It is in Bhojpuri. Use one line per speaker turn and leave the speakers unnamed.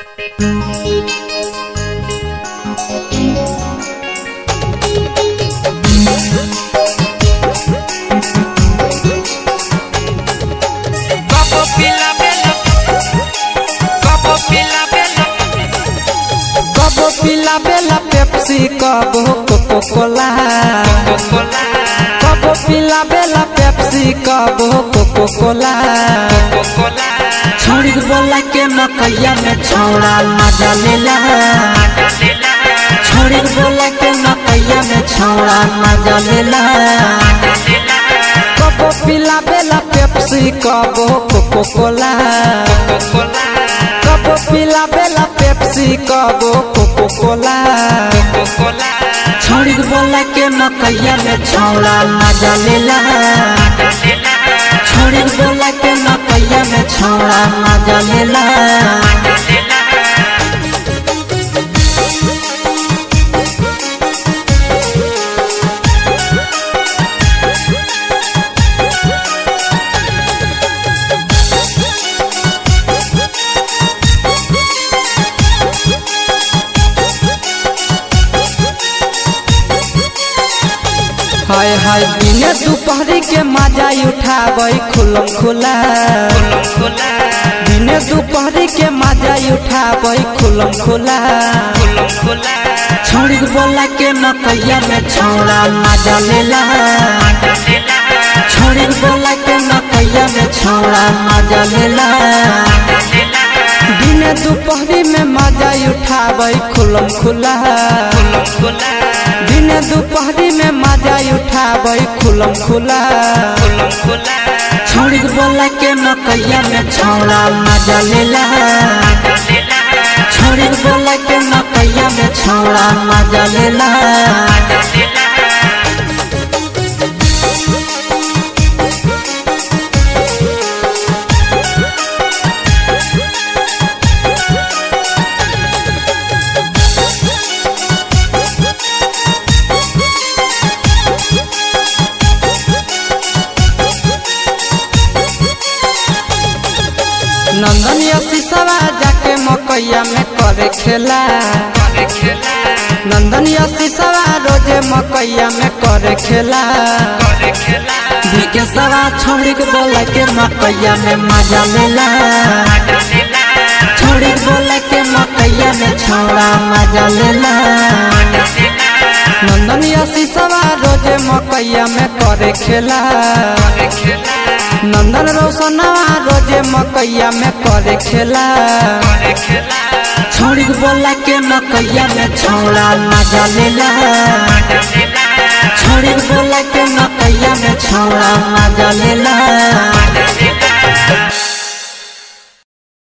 पिला बेला पेप्सी कबो कोको कोला कबो पिला बेला पेप्सी कबो कोको कोला छोड़ी बोला के मकैया में छौड़ा मजा लेला छोड़ी बोला के मकैया में छौड़ा मजा लेला कबो पिला बेला पेप्सी कबो कोको कोला कबो पिला बेला पेप्सी कबो कोको कोला छोड़ी बोला के मकैया में छौड़ा मजा लेला छोड़ी बोला के मकैया में छौड़ा मजा लेला हाय हाय दिने दोपहरी के मजा उठाबै खुलम खुला दिने दोपहरी के मजा उठाबै खुलम खुला छोड़ी बोला के मकैया में छौड़ा मजा लेला छोड़ी बोला के मकैया में छौड़ा मजा लेला दिने दोपहरी में मजा उठाबै खुलम खुला दिने दोपहरी में मजा उठाबै खुलम खुला छोड़ी बोला के मकैया में छौड़ा मजा लेला छोड़ी बोला के मकैया में छौड़ा मजा लेला नंदन शीशवा जाके मकैया में करे खेला नंदन शीशवा रोजे मकैया में करे खेला विकेशवा छोड़ी बोला के मकैया में मजा लेला छोड़ी बोला के मकैया में छौड़ा मजा लेला नंदन शीशवा रोजे मकैया में करे खेला नंदन रोशनवा रोजे मकैया में करे खेला छोड़ी बोला के मकैया में छौड़ा मजा लेला छोड़ी बोला के मकैया में छौड़ा मजा लेला।